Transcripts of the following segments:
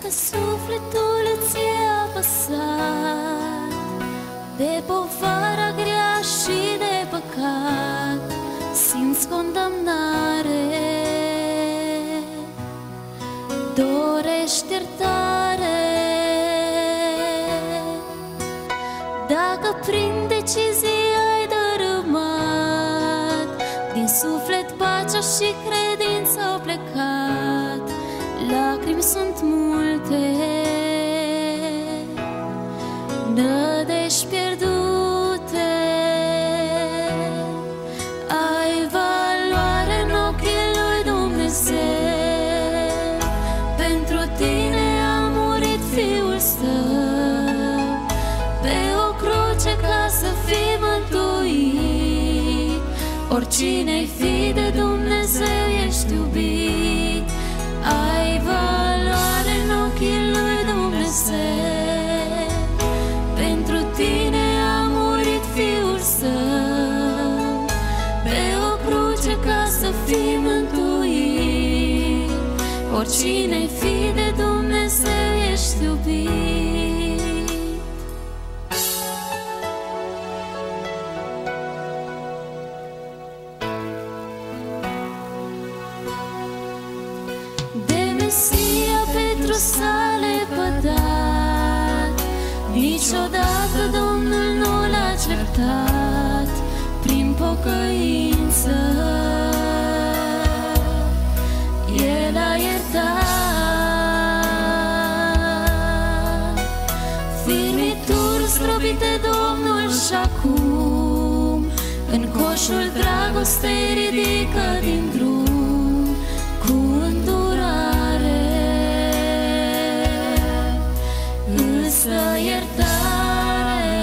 Dacă sufletul îți-e apăsat de povara grea și de păcat, simți condamnare, dorești iertare, dacă prin decizie ai dărâmat din suflet pacea și credința au plecat, lacrimi sunt multe, nădejdi pierdute, ai valoare în ochii lui Dumnezeu. Pentru tine a murit Fiul Său pe o cruce ca să fii mântuit. Oricine-i fi de Dumnezeu ești iubit, ai valoare în ochii lui Dumnezeu. Pentru tine a murit Fiul Său pe o cruce ca să fii mântuit. Oricine-i fi de Dumnezeu ești iubit. De Mesia Petru s-a lepădat, niciodată Domnul nu l-a certat. Prin pocăință El a iertat firmituri zdrobite Domnul și acum în coșul dragostei ridică din drum cu îndurare. Însă iertare,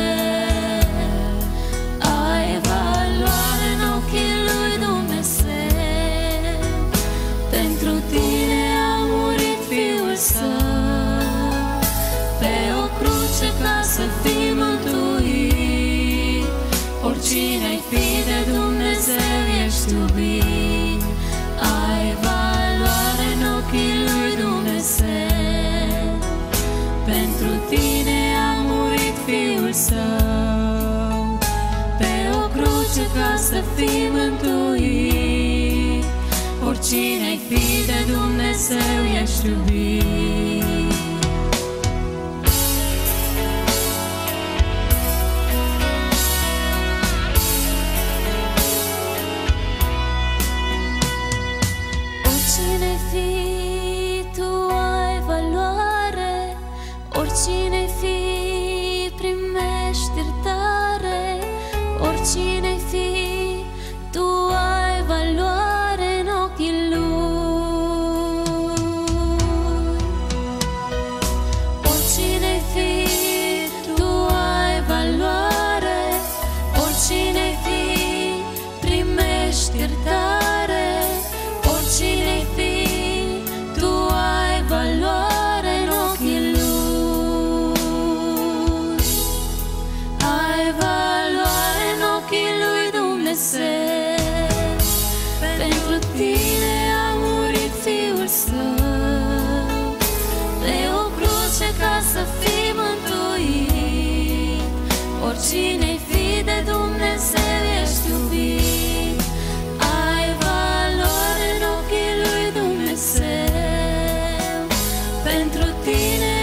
ai valoare în ochii lui Dumnezeu. Pentru tine a murit Fiul Său pe o cruce ca să fii mântuit. Oricine-i fi de Dumnezeu ești iubit, ai valoare în ochii lui Dumnezeu. Pentru tine a murit Fiul Său pe o cruce ca să fii mântuit. Oricine-i fi de Dumnezeu ești iubit. Oricine-i fi, tu ai valoare. Oricine-i fi, primești iertare. Oricine-i fi, tu ai valoare în ochii lui. Oricine-i fi, tu ai valoare. Oricine-i fi, primești iertare. Oricine-i fi, tu ai valoare în ochii lui. Ai valoare în ochii lui Dumnezeu. Pentru tine a murit Fiul Său pe o cruce ca să fii mântuit. Oricine-i fi de Dumnezeu ești iubit, ai valoare în ochii lui Dumnezeu. Pentru tine